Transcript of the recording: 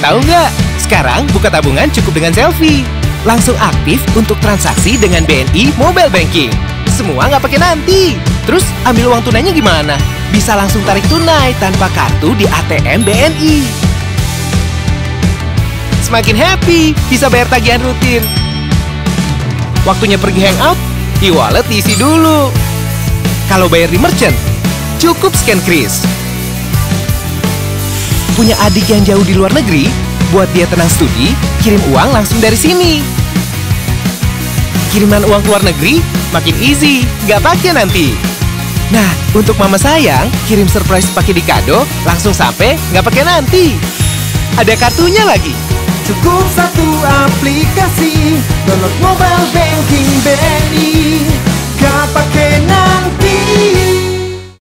Tahu nggak? Sekarang buka tabungan cukup dengan selfie. Langsung aktif untuk transaksi dengan BNI Mobile Banking. Semua nggak pakai nanti. Terus ambil uang tunainya gimana? Bisa langsung tarik tunai tanpa kartu di ATM BNI. Semakin happy, bisa bayar tagihan rutin. Waktunya pergi hangout, e-wallet diisi dulu. Kalau bayar di merchant, cukup scan kris. Punya adik yang jauh di luar negeri? Buat dia tenang studi, kirim uang langsung dari sini. Kiriman uang ke luar negeri makin easy, nggak pakai nanti. Nah, untuk mama sayang, kirim surprise pakai di kado, langsung sampai, nggak pakai nanti. Ada kartunya lagi. Cukup satu aplikasi, download mobile banking BNI.